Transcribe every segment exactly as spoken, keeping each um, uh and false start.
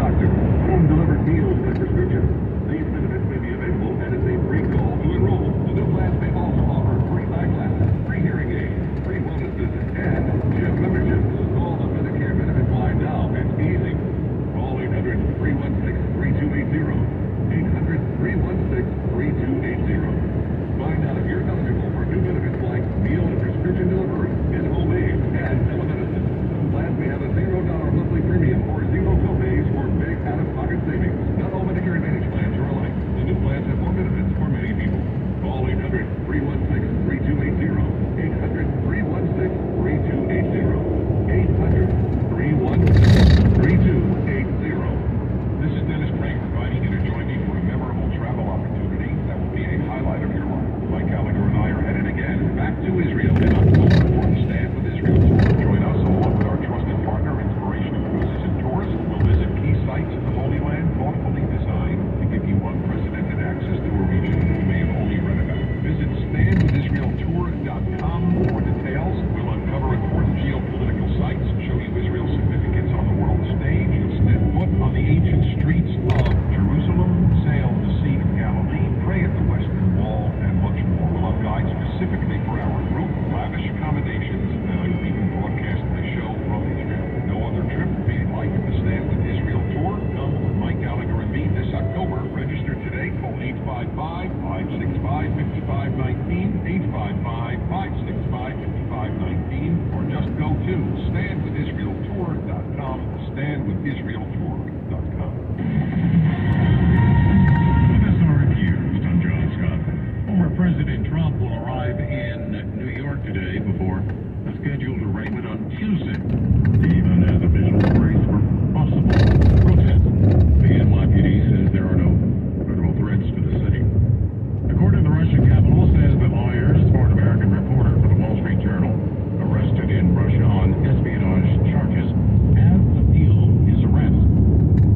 Doctor. Home-delivered meals and prescriptions. These benefits may be available, and it's a free call to enroll. The new plans may also offer free eyeglasses, free hearing aids, free wellness visits, and gym memberships. Call the Medicare Benefits line now. It's easy. Call eight hundred, three one six, three two eight zero. eight hundred, three one six, three two eight zero. Find out if you're eligible for new benefits like meal and prescription delivery and home aid and telemedicine. Plans may have a zero dollar monthly premium or zero copays for big out-of-pocket savings. Not all Medicare Advantage plans are alike. The new plans have more benefits for many people. Call eight hundred, three one six, three two eight zero. eight hundred, three one six, three two eight zero. eight hundred, three one six, three two eight zero. This is Dennis Prager inviting you to join me for a memorable travel opportunity that will be a highlight of your life. Mike Gallagher and I are headed again back to Israel in October for the Stand with Israel tour. Join us along with our trusted partner, Inspiration Cruises and Tours. We'll visit key sites in the Holy Land, thoughtfully designed to give you unprecedented access to a region you may have only read about. Visit stand with israel tour dot com for details. We'll uncover important geopolitical sites, show you Israel's significance on the world stage, and step foot on the ancient streets of Jerusalem, sail the Sea of Galilee, pray at the Western Wall, and much more. We'll have guides specifically for our group, lavish accommodations, and I'm even broadcasting the show from Israel. No other trip will be like the Stand with Israel tour. Come with Mike Gallagher and me this October. Register today. Call eight five five, five six five, five five one nine, eight five five, five six five, five five one nine, or just go to stand with israel tour dot com, stand with israel tour dot com. With S R News, I'm John Scott. Former President Trump will arrive in New York today before a scheduled arraignment on Tuesday. He even has a visual brace for possible protests. The N Y P D says there are no federal threats to the city. According to the Russian Capitol, says that lawyers for an American reporter for the Wall Street Journal arrested in Russia on espionage charges have appealed his arrest.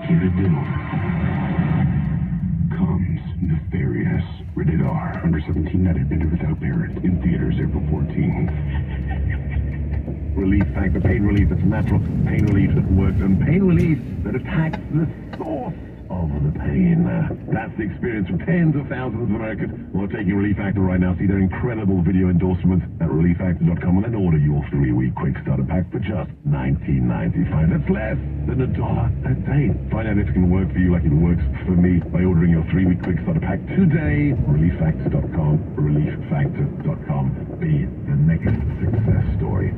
Keep it doing. Comes Nefarious. Rated R. Under seventeen, not admitted without parent. In theaters April fourteenth. Relief Factor. Pain relief that's natural. Pain relief that works. And pain relief that attacks the source of the pain. Uh, that's the experience of tens of thousands of Americans who are taking Relief Factor right now. See their incredible video endorsements at relief factor dot com and then order your three-week quick starter pack for just nineteen ninety-five. That's less than a dollar a day. Find out if it can work for you like it works for me by ordering your three-week quick starter pack today. relief factor dot com. relief factor dot com. Be the next success story.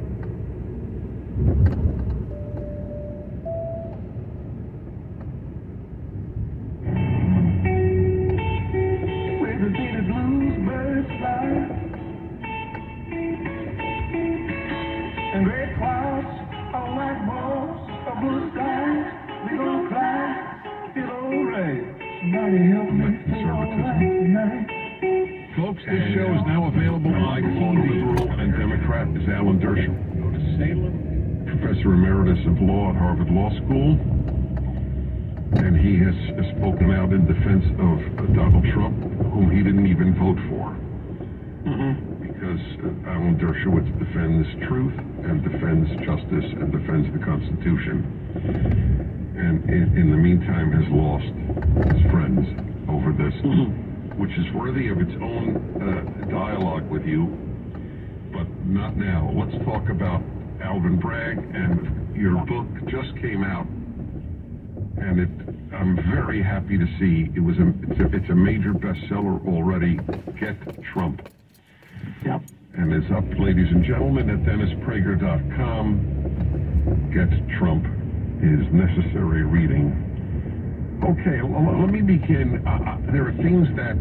And great clouds on white walls of blue skies, we gon' fly, feel alright. Somebody help me feel alright tonight. Folks, this show is now available on T V. Liberal and Democrat is Alan Dershowitz. Go to Salem, Professor Emeritus of Law at Harvard Law School. And he has spoken out in defense of Donald Trump, whom he didn't even vote for. Mm-hmm. Because uh, Alan Dershowitz defends truth and defends justice and defends the Constitution. And in, in the meantime has lost his friends over this, mm-hmm. which is worthy of its own uh, dialogue with you, but not now. Let's talk about Alvin Bragg, and your book just came out, and it, I'm very happy to see it was a, it's a, it's a major bestseller already, Get Trump. Yep. And it's up, ladies and gentlemen, at dennis prager dot com. Get Trump is necessary reading. Okay, l- let me begin. Uh, there are things that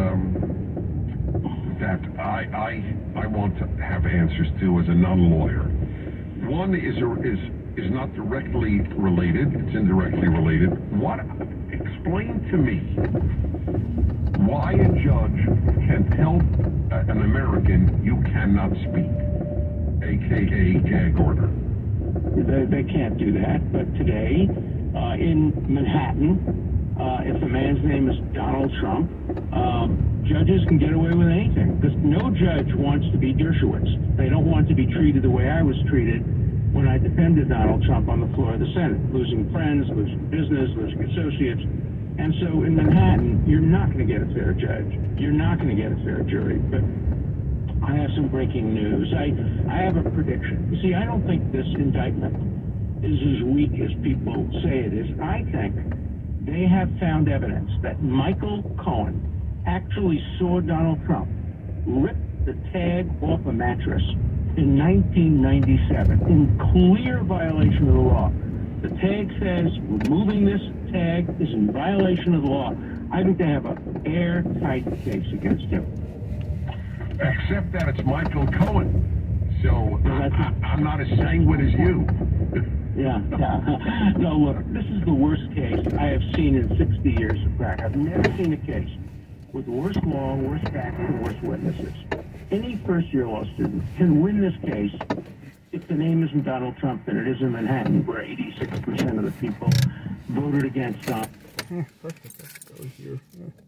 um, that I, I I want to have answers to as a non-lawyer. One is a, is is not directly related; it's indirectly related. What? Explain to me why a judge can tell an American you cannot speak, aka gag order. They, they can't do that, but today, uh, in Manhattan, uh, if the man's name is Donald Trump, um, judges can get away with anything, because no judge wants to be Dershowitz. They don't want to be treated the way I was treated when I defended Donald Trump on the floor of the Senate, losing friends, losing business, losing associates. And so in Manhattan, you're not going to get a fair judge. You're not going to get a fair jury. But I have some breaking news. I, I have a prediction. You see, I don't think this indictment is as weak as people say it is. I think they have found evidence that Michael Cohen actually saw Donald Trump rip the tag off a mattress in nineteen ninety-seven in clear violation of the law. The tag says removing this tag is in violation of the law. I think they have an airtight case against him. Except that it's Michael Cohen. So I, I, I'm not as sanguine as you. Yeah, yeah. No, look, this is the worst case I have seen in sixty years of crack. I've never seen a case with worse law, worse facts, and worse witnesses. Any first-year law student can win this case if the name isn't Donald Trump than it is in Manhattan, where eighty-six percent of the people voted against Donald. Perfect. Let's go here.